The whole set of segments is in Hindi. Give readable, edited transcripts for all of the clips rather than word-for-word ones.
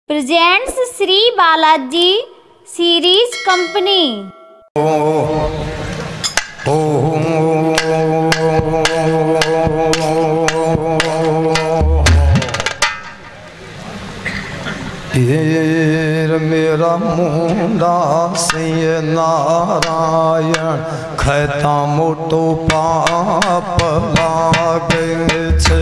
Presents Shri Balaji series company. मेरा मुंडा सिंह नारायण खैता मोटो पाप लागे छे।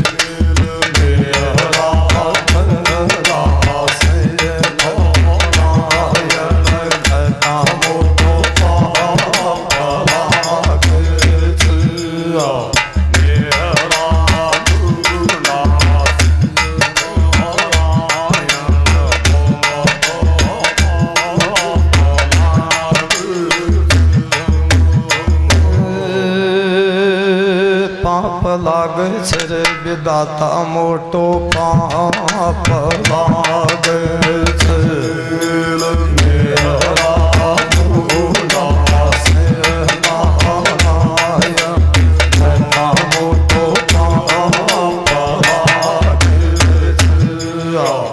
लागे छे विदाता मोटो पाप लागे छे। मेरा मुंडा सिंह नारायण खैता मोटो पाप लागे छे।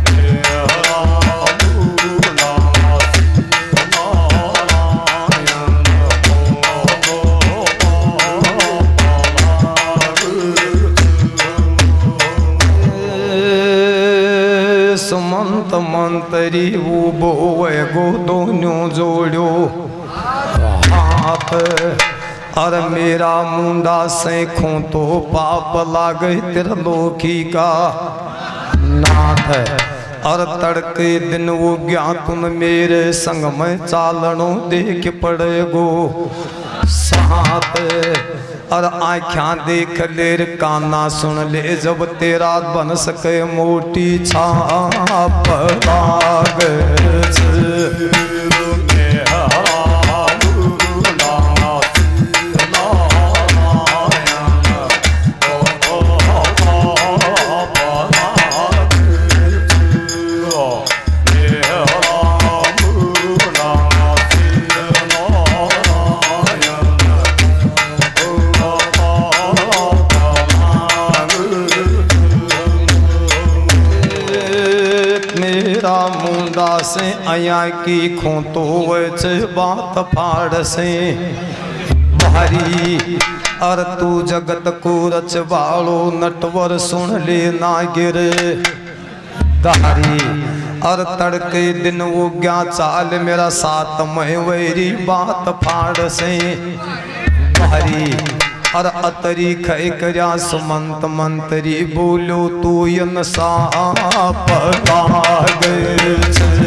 सुमंत मंतरी बोवे गो दोनों जोड़ो हाथ। अरे मेरा मुंडा सेखों तो पाप लागे त्रिलोकी का नाथ। अर तड़के दिन वो ज्ञातुन मेरे संग में चालनो देख पड़ेगो साथ। और आँखा देख लेर काना सुन ले जब तेरा बन सके मोटी छाप लागे छे। मुंडा से आया की खोतो वच बात फाड़ से भारी। अर तू जगत को रचवालो नटवर सुन ले ना गिर धारी। अर तड़के दिन वो क्या चाल मेरा साथ में वैरी बात फाड़ से भारी। अर अतरी खै करया सुमंत मंतरी बोलो तू यन साप लागे छे।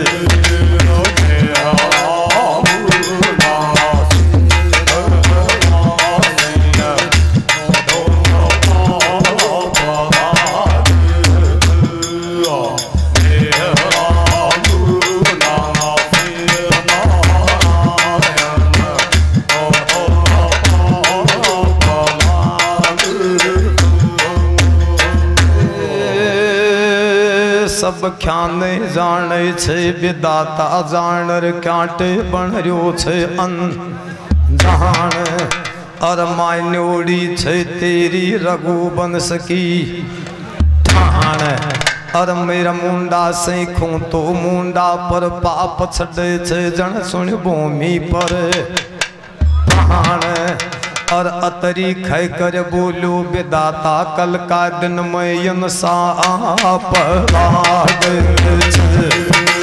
सब ख्याने जाने छे विदाता जानर काटे बनर्यो छे अनजान। अर मान्योड़ी छे तेरी रघु बन सकी ठाण। अर मेरा मुंडा सेखूं तो मुंडा पर पाप छड़े छे जन सुन भूमि पर प्राण। और अतरी खै कर बोलो विदाता कल का दिन में यन साप लागे छे।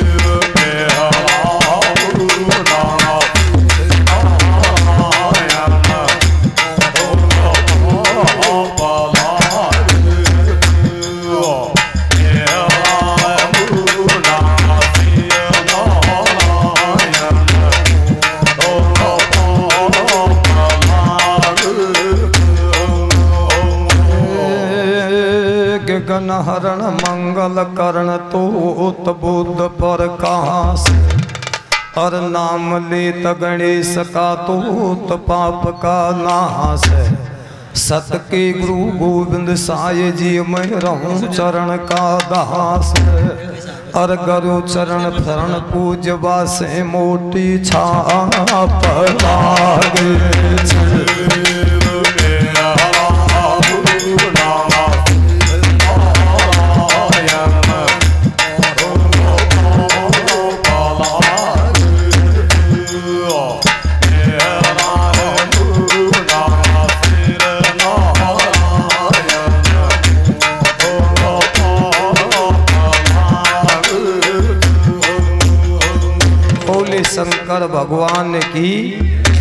गगनहरण मंगल करण तोत बुद्ध प्रकाश। और नाम लेत गणेश का तोत पाप का नाश। सत के गुरु गोविंद साय जी मैं रहूं चरण का दास। और गुरु चरण शरण पूजवा से मोटी छाप लागे छे। बोले शंकर भगवान की।